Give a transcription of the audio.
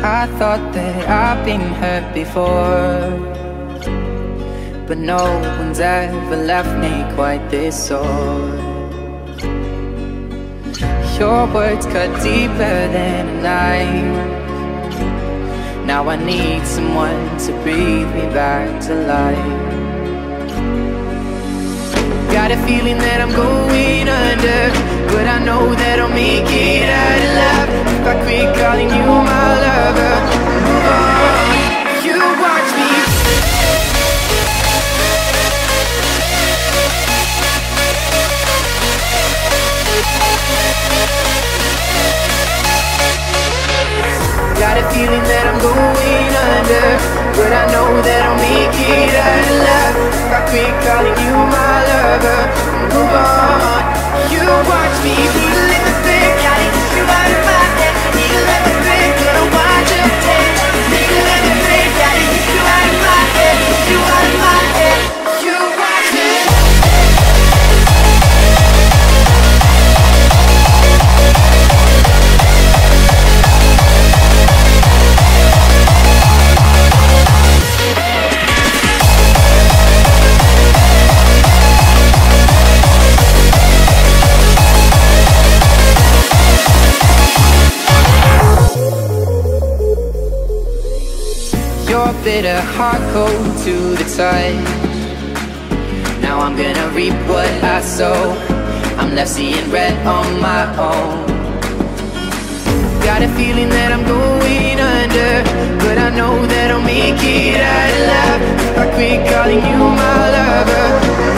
I thought that I've been hurt before, but no one's ever left me quite this sore. Your words cut deeper than a knife. Now I need someone to breathe me back to life. Got a feeling that I'm going under, but I know that I'll make it out alive if I quit calling you my lover. Move on, you watch me. Got a feeling that I'm going under, but I know that I'll make it out alive if I quit calling you my lover. Move on, you watch me feeling the thing. Gotta get you out of my head. Need to let me think, gonna watch your tape. Need to let me think, gotta get you out of my head. Get you out of my head. You watch me. Your bitter heart cold to the touch. Now I'm gonna reap what I sow. I'm left seeing red on my own. Got a feeling that I'm going under, but I know that I'll make it out alive if I quit calling you my lover.